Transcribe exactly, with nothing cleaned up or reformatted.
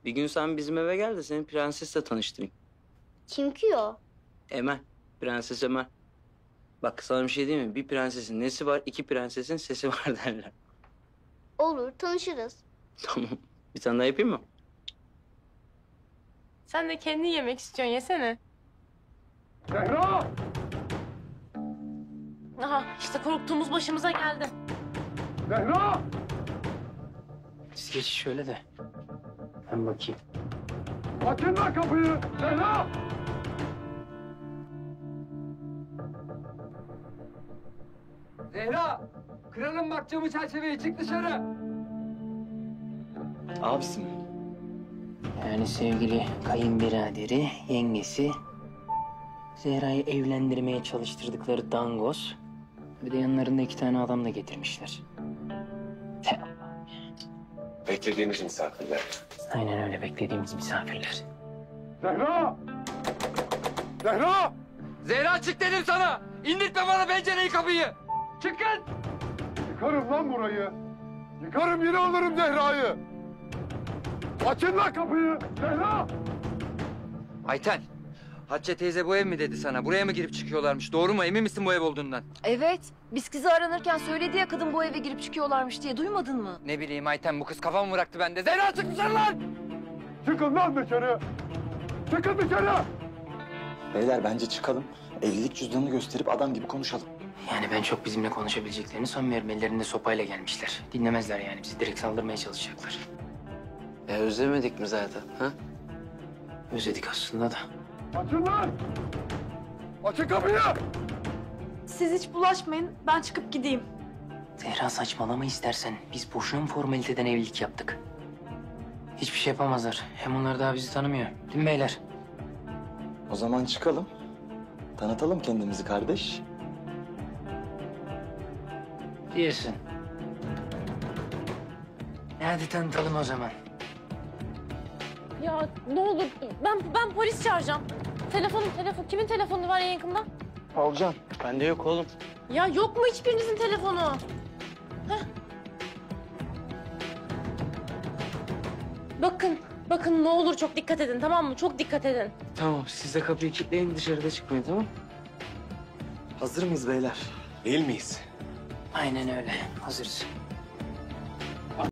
Bir gün sen bizim eve gel de seni prensesle tanıştırayım. Kim ki o? Emel. Prenses Emel. Bak sana bir şey diyeyim mi? Bir prensesin nesi var, iki prensesin sesi var derler. Olur, tanışırız. Tamam. Bir tane daha yapayım mı? Sen de kendi yemek istiyorsun, yesene. Zehra! Aha, işte korktuğumuz başımıza geldi. Zehra! Siz geçin şöyle de. Ben bakayım. Açın lan kapıyı! Zehra! Zehra! Kıralım bak camı çerçeveyi, çık dışarı! Abisi mi? Yani sevgili kayınbiraderi, yengesi... Zehra'yı evlendirmeye çalıştırdıkları dangoz... Bir de yanlarında iki tane adam da getirmişler. Te- Beklediğimiz misafirler. Aynen öyle, beklediğimiz misafirler. Zehra! Zehra! Zehra çık dedim sana! İndirtme bana pencereyi, kapıyı! Çıkın! Yıkarım lan burayı. Yıkarım, yine alırım Zehra'yı. Açın lan kapıyı! Zehra! Ayten, Hatice teyze bu ev mi dedi sana? Buraya mı girip çıkıyorlarmış? Doğru mu? Emin misin bu ev olduğundan? Evet. Biz kızı aranırken söyledi ya kadın bu eve girip çıkıyorlarmış diye. Duymadın mı? Ne bileyim Ayten, bu kız kafamı bıraktı bende. Zehra çık dışarı lan! Çıkın lan dışarı! Çıkın dışarı! Beyler bence çıkalım. Evlilik cüzdanını gösterip adam gibi konuşalım. Yani ben çok bizimle konuşabileceklerini sanmıyorum. Ellerinde sopayla gelmişler. Dinlemezler yani, bizi direkt saldırmaya çalışacaklar. Ya özlemedik mi zaten ha? Özledik aslında da. Açın lan! Açın kapıyı! Siz hiç bulaşmayın. Ben çıkıp gideyim. Zehra saçmalama istersen. Biz boşuna mı formaliteden evlilik yaptık? Hiçbir şey yapamazlar. Hem onlar daha bizi tanımıyor. Değil mi beyler? O zaman çıkalım. Tanıtalım kendimizi kardeş. Diyorsun. Hadi tanıtalım o zaman. Ya ne olur, ben ben polis çağıracağım. Telefonum, telefon. Kimin telefonu var en yakında? Olcan. Bende yok oğlum. Ya yok mu hiçbirinizin telefonu? Heh. Bakın, bakın ne olur çok dikkat edin, tamam mı? Çok dikkat edin. Tamam siz de kapıyı kilitleyin dışarıda çıkmayın tamam. Hazır mıyız beyler? Değil miyiz? Aynen öyle. Hazırız.